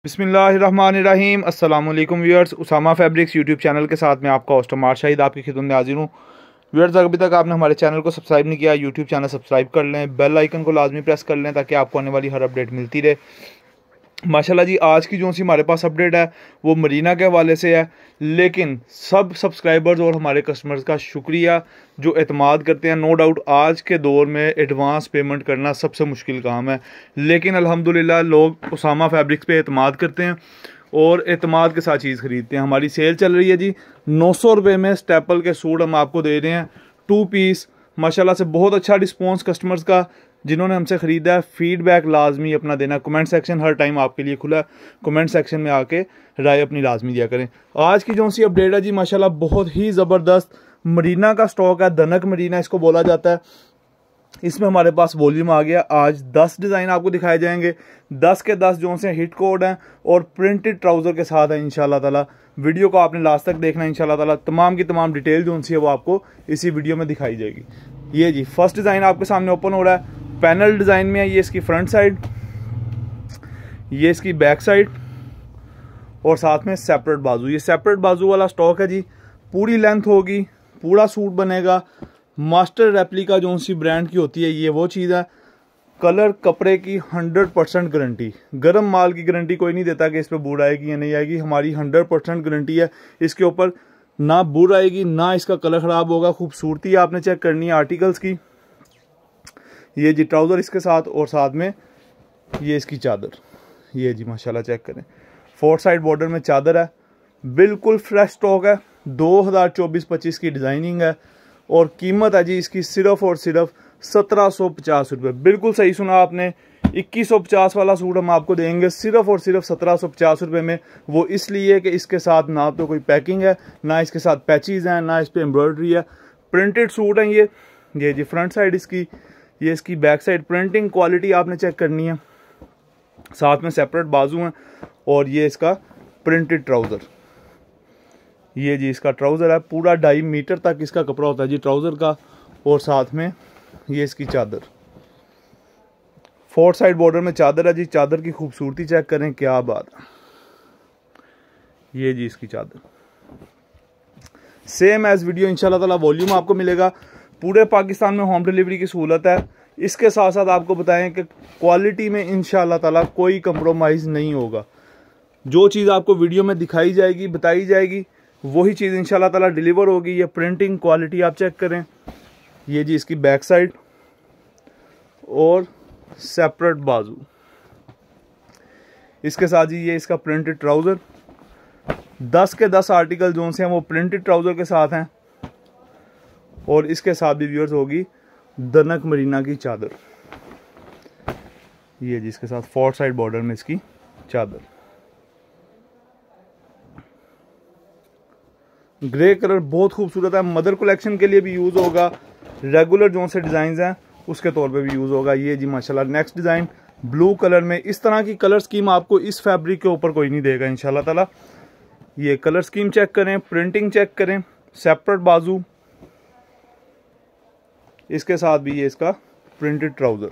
बिस्मिल्लाहिर्रहमानिर्रहीम। अस्सलाम वालेकुम viewers, Usama fabrics YouTube channel के साथ मैं आपका होस्ट अमार शाहिद आपकी खिदमत में हाजिर हूँ। व्यूअर्स, अभी तक आपने हमारे चैनल को सब्सक्राइब नहीं किया, यूट्यूब चैनल सब्सक्राइब कर लें, बेल आइकन को लाजमी प्रेस कर लें ताकि आपको आने वाली हर अपडेट मिलती रहे। माशाल्लाह जी, आज की जो सी हमारे पास अपडेट है वो मरीना के हवाले से है, लेकिन सब सब्सक्राइबर्स और हमारे कस्टमर्स का शुक्रिया जो एतमाद करते हैं। नो डाउट आज के दौर में एडवांस पेमेंट करना सबसे मुश्किल काम है, लेकिन अल्हम्दुलिल्लाह लोग उसामा फैब्रिक्स पे एतमाद करते हैं और एतमाद के साथ चीज़ ख़रीदते हैं। हमारी सेल चल रही है जी, 900 रुपये में स्टेपल के सूट हम आपको दे रहे हैं 2 पीस। माशाल्लाह से बहुत अच्छा रिस्पॉन्स कस्टमर्स का जिन्होंने हमसे ख़रीदा है। फीडबैक लाजमी अपना देना। कमेंट सेक्शन हर टाइम आपके लिए खुला है, कमेंट सेक्शन में आके राय अपनी लाजमी दिया करें। आज की जो सी अपडेट है जी, माशाल्लाह बहुत ही ज़बरदस्त मरीना का स्टॉक है। दनक मरीना इसको बोला जाता है। इसमें हमारे पास वॉल्यूम आ गया। आज 10 डिज़ाइन आपको दिखाए जाएंगे। 10 के 10 जो से हिट कोड हैं और प्रिंटेड ट्राउज़र के साथ है इंशाल्लाह ताला। वीडियो को आपने लास्ट तक देखना है इंशाल्लाह ताला। तमाम की तमाम डिटेल जो सी है वो आपको इसी वीडियो में दिखाई जाएगी। ये जी फर्स्ट डिज़ाइन आपके सामने ओपन हो रहा है। पैनल डिज़ाइन में है। ये इसकी फ्रंट साइड, ये इसकी बैक साइड और साथ में सेपरेट बाजू। ये सेपरेट बाजू वाला स्टॉक है जी। पूरी लेंथ होगी, पूरा सूट बनेगा। मास्टर रेप्लिका जो सी ब्रांड की होती है ये वो चीज़ है। कलर कपड़े की 100% गारंटी। गर्म माल की गारंटी कोई नहीं देता कि इस पर बूढ़ आएगी या नहीं आएगी। हमारी 100% गारंटी है। इसके ऊपर ना बूढ़ आएगी ना इसका कलर ख़राब होगा। खूबसूरती आपने चेक करनी है आर्टिकल्स की। ये जी ट्राउज़र इसके साथ और साथ में ये इसकी चादर। ये जी माशाल्लाह चेक करें, 4 साइड बॉर्डर में चादर है। बिल्कुल फ्रेश स्टॉक है। 2024-25 की डिज़ाइनिंग है और कीमत है जी इसकी सिर्फ और सिर्फ 1750 रुपये। बिल्कुल सही सुना आपने, 2150 वाला सूट हम आपको देंगे सिर्फ और सिर्फ 1750 रुपये में। वो इसलिए कि इसके साथ ना तो कोई पैकिंग है, ना इसके साथ पैचेज़ हैं, ना इस पर एम्ब्रॉयडरी है। प्रिंटेड सूट है ये जी फ्रंट साइड इसकी, ये इसकी बैक साइड। प्रिंटिंग क्वालिटी आपने चेक करनी है। साथ में सेपरेट बाजू हैं और ये इसका प्रिंटेड ट्राउज़र। ये जी इसका ट्राउज़र है। पूरा 2.5 मीटर तक इसका कपड़ा होता है जी ट्राउज़र का। और साथ में ये इसकी चादर, 4 साइड बॉर्डर में चादर है जी। चादर की खूबसूरती चेक करें, क्या बात है। ये जी इसकी चादर सेम एज वीडियो इंशाल्लाह ताला वॉल्यूम आपको मिलेगा। पूरे पाकिस्तान में होम डिलीवरी की सहूलत है। इसके साथ साथ आपको बताएं कि क्वालिटी में इंशाल्लाह ताला कोई कंप्रोमाइज़ नहीं होगा। जो चीज़ आपको वीडियो में दिखाई जाएगी, बताई जाएगी, वही चीज़ इंशाल्लाह ताला डिलीवर होगी। ये प्रिंटिंग क्वालिटी आप चेक करें। ये जी इसकी बैक साइड और सेपरेट बाजू। इसके साथ जी ये इसका प्रिंटेड ट्राउज़र। 10 के 10 आर्टिकल जो से हैं वो प्रिंटेड ट्राउज़र के साथ हैं और इसके साथ भी व्यूअर्स होगी दनक मरीना की चादर। ये जी इसके साथ 4 साइड बॉर्डर में इसकी चादर। ग्रे कलर बहुत खूबसूरत है। मदर कलेक्शन के लिए भी यूज़ होगा। रेगुलर जो से डिज़ाइन हैं उसके तौर पे भी यूज़ होगा। ये जी माशाल्लाह नेक्स्ट डिज़ाइन ब्लू कलर में। इस तरह की कलर स्कीम आपको इस फैब्रिक के ऊपर कोई नहीं देगा इंशाल्लाह ताला। ये कलर स्कीम चेक करें, प्रिंटिंग चेक करें, सेपरेट बाजू। इसके साथ भी ये इसका प्रिंटेड ट्राउज़र।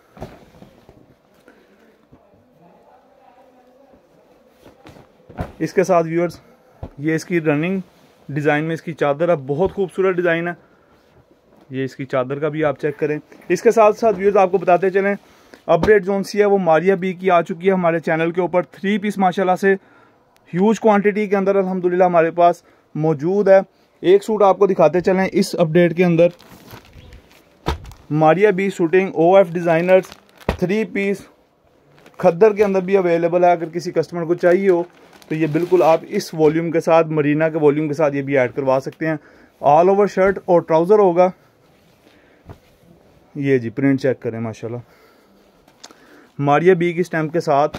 इसके साथ व्यूअर्स ये इसकी रनिंग डिज़ाइन में इसकी चादर है। बहुत खूबसूरत डिज़ाइन है। ये इसकी चादर का भी आप चेक करें। इसके साथ साथ व्यूअर्स आपको बताते चलें अपडेट जोन सी है वो मारिया बी की आ चुकी है हमारे चैनल के ऊपर। 3 पीस माशाल्लाह से ह्यूज क्वांटिटी के अंदर अल्हम्दुलिल्लाह हमारे पास मौजूद है। एक सूट आपको दिखाते चलें इस अपडेट के अंदर। Maria B shooting OF designers 3 piece खद्दर के अंदर भी अवेलेबल है। अगर किसी कस्टमर को चाहिए हो तो ये बिल्कुल आप इस वॉल्यूम के साथ, मरीना के वॉल्यूम के साथ ये भी ऐड करवा सकते हैं। ऑल ओवर शर्ट और ट्राउज़र होगा। ये जी प्रिंट चेक करें माशाल्लाह। मारिया बी की स्टैम्प के साथ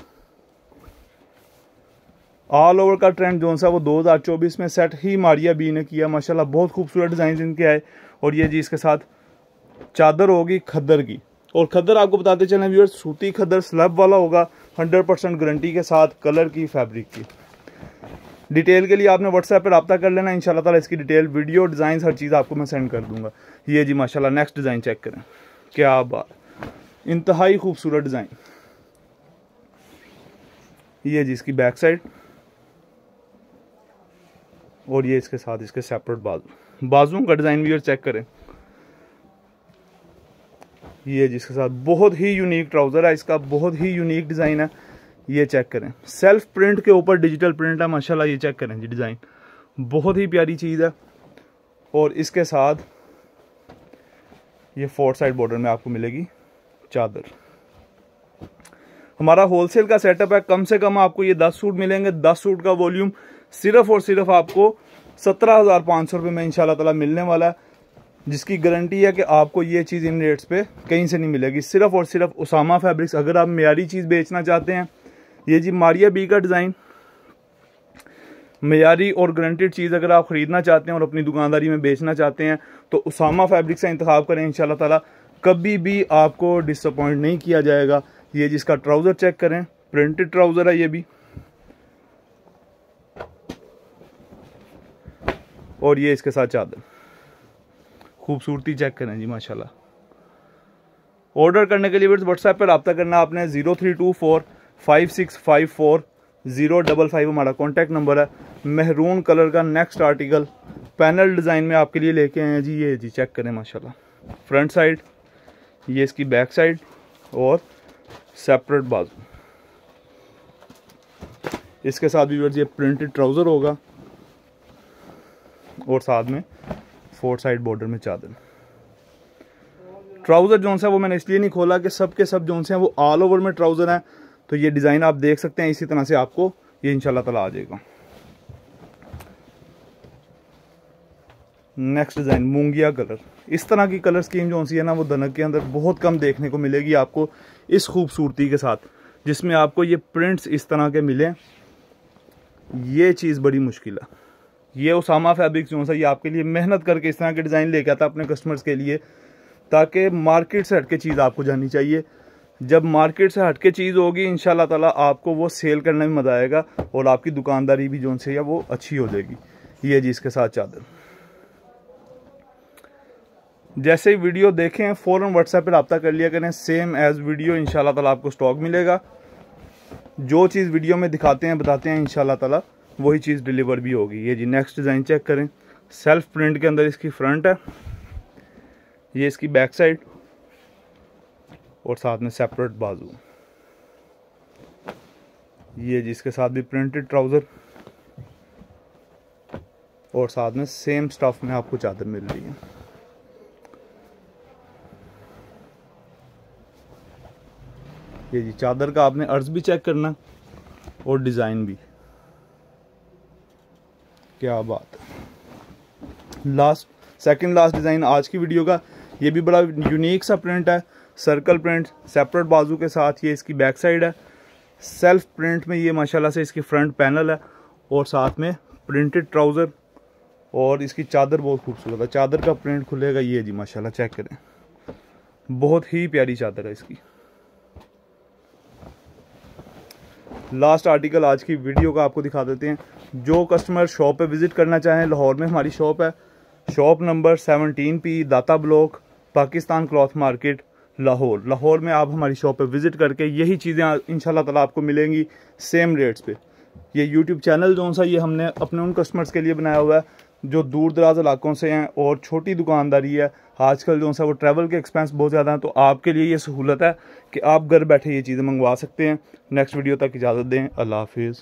ऑल ओवर का ट्रेंड जो सा वो 2024 में सेट ही मारिया बी ने किया माशाल्लाह। बहुत खूबसूरत डिज़ाइन इनके आए। और ये जी इसके साथ चादर होगी खद्दर की। और खद्दर आपको बताते चलें व्यूअर्स, सूती खद्दर स्लैब वाला होगा 100% गारंटी के साथ, कलर की, फैब्रिक की। डिटेल के लिए आपने व्हाट्सएप पर रब्ता कर लेना इंशाल्लाह ताला। इसकी डिटेल, वीडियो, डिज़ाइन हर चीज़ आपको मैं सेंड कर दूंगा। ये जी माशाल्लाह नेक्स्ट डिज़ाइन चेक करें, क्या बात, इंतहाई खूबसूरत डिज़ाइन। ये जी इसकी बैक साइड, और ये इसके साथ इसके सेपरेट बाजू का डिज़ाइन व्यूअर्स चेक करें। ये जिसके साथ बहुत ही यूनिक ट्राउज़र है, इसका बहुत ही यूनिक डिज़ाइन है। ये चेक करें, सेल्फ प्रिंट के ऊपर डिजिटल प्रिंट है माशाल्लाह। ये चेक करें जी, डिज़ाइन बहुत ही प्यारी चीज़ है। और इसके साथ ये 4 साइड बॉर्डर में आपको मिलेगी चादर। हमारा होलसेल का सेटअप है, कम से कम आपको ये 10 सूट मिलेंगे। 10 सूट का वॉल्यूम सिर्फ और सिर्फ आपको 17,500 रुपये में इंशाल्लाह ताला मिलने वाला है, जिसकी गारंटी है कि आपको ये चीज़ इन रेट्स पे कहीं से नहीं मिलेगी। सिर्फ और सिर्फ उसामा फैब्रिक्स। अगर आप मेयारी चीज़ बेचना चाहते हैं, ये जी मारिया बी का डिज़ाइन, मेयारी और गारंटेड चीज़ अगर आप ख़रीदना चाहते हैं और अपनी दुकानदारी में बेचना चाहते हैं तो उसामा फैब्रिक से इंतखाब करें। इंशाल्लाह ताला कभी भी आपको डिसअपॉइंट नहीं किया जाएगा। ये जिसका ट्राउज़र चेक करें, प्रिंटेड ट्राउज़र है ये भी, और ये इसके साथ चादर। खूबसूरती चेक करें जी माशाल्लाह। ऑर्डर करने के लिए व्हाट्सएप पर रब्ता करना आपने 03245654 055 हमारा कॉन्टैक्ट नंबर है। मेहरून कलर का नेक्स्ट आर्टिकल पैनल डिज़ाइन में आपके लिए लेके आए हैं जी। ये जी चेक करें माशाल्लाह, फ्रंट साइड, ये इसकी बैक साइड और सेपरेट बाजू। इसके साथ भी ये प्रिंटेड ट्राउज़र होगा और साथ में 4 साइड बॉर्डर में चादर। ट्राउज़र जोन सा वो मैंने इसलिए नहीं खोला कि सब के सब जोन से हैं वो ऑल ओवर में ट्राउज़र हैं, तो ये डिज़ाइन आप देख सकते हैं। इसी तरह से आपको ये इंशाल्लाह ताला आ जाएगा। नेक्स्ट डिज़ाइन मूंगिया कलर। इस तरह की कलर स्कीम जो सी है ना, वो दनक के अंदर बहुत कम देखने को मिलेगी आपको इस खूबसूरती के साथ, जिसमें आपको ये प्रिंट्स इस तरह के मिले। ये चीज़ बड़ी मुश्किल है। ये उसामा फैब्रिक्स जो सा ये आपके लिए मेहनत करके इस तरह के डिज़ाइन लेके आता अपने कस्टमर्स के लिए, ताकि मार्केट से हटके चीज़ आपको जानी चाहिए। जब मार्केट से हटके चीज़ होगी इंशाल्लाह ताला आपको वो सेल करने में मज़ा आएगा और आपकी दुकानदारी भी जो से है वो अच्छी हो जाएगी। ये जी इसके साथ चादर। जैसे ही वीडियो देखें फ़ौरन व्हाट्सएप पर रब्ता कर लिया करें, सेम एज़ वीडियो इंशाल्लाह ताला आपको स्टॉक मिलेगा। जो चीज़ वीडियो में दिखाते हैं बताते हैं इंशाल्लाह ताला वही चीज़ डिलीवर भी होगी। ये जी नेक्स्ट डिज़ाइन चेक करें, सेल्फ प्रिंट के अंदर इसकी फ्रंट है, ये इसकी बैक साइड और साथ में सेपरेट बाजू। ये जी इसके साथ भी प्रिंटेड ट्राउज़र और साथ में सेम स्टफ में आपको चादर मिल रही है। ये जी चादर का आपने अर्ज भी चेक करना और डिज़ाइन भी, क्या बात है। सेकंड लास्ट डिज़ाइन आज की वीडियो का, ये भी बड़ा यूनिक सा प्रिंट है, सर्कल प्रिंट सेपरेट बाजू के साथ। ये इसकी बैक साइड है, सेल्फ प्रिंट में ये माशाल्लाह से इसकी फ्रंट पैनल है और साथ में प्रिंटेड ट्राउज़र, और इसकी चादर बहुत खूबसूरत है। चादर का प्रिंट खुलेगा, ये जी माशाल्लाह चेक करें, बहुत ही प्यारी चादर है इसकी। लास्ट आर्टिकल आज की वीडियो का आपको दिखा देते हैं। जो कस्टमर शॉप पे विज़िट करना चाहें, लाहौर में हमारी शॉप है, shop number 17P Data block, Pakistan cloth market, Lahore में आप हमारी शॉप पे विज़िट करके यही चीज़ें इंशाल्लाह ताला आपको मिलेंगी सेम रेट्स पे। ये यूट्यूब चैनल जो सा ये हमने अपने उन कस्टमर्स के लिए बनाया हुआ है जो दूर दराज इलाकों से हैं और छोटी दुकानदारी है। आजकल जो सा वो ट्रैवल के एक्सपेंस बहुत ज़्यादा हैं, तो आपके लिए ये सहूलत है कि आप घर बैठे ये चीज़ें मंगवा सकते हैं। नेक्स्ट वीडियो तक इजाज़त दें, अल्लाह हाफिज़।